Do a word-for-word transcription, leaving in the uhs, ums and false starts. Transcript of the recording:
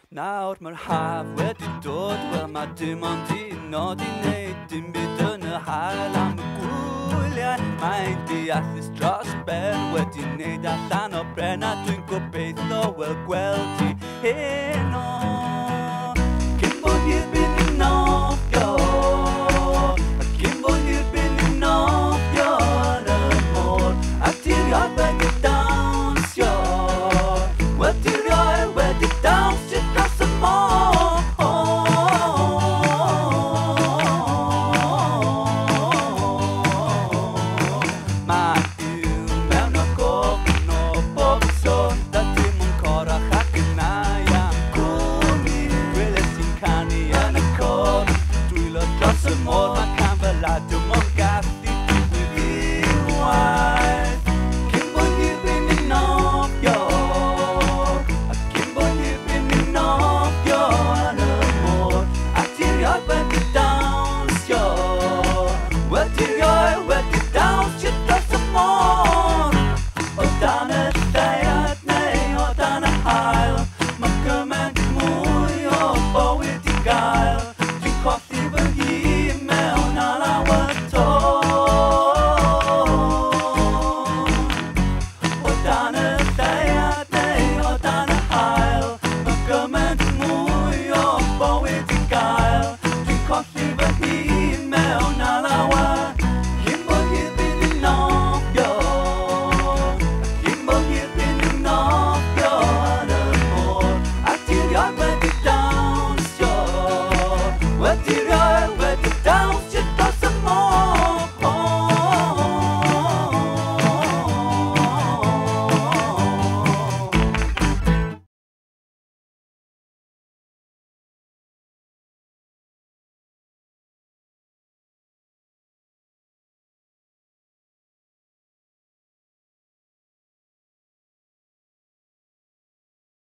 Nawr mae'r haf wedi dod, wel mae dim ond i nod i wneud dim byd yn y hael am y gwyliau. Mae'n deallus dros ben wedi wneud allan o bren, a dwi'n gobeithio wel gweld ti heno.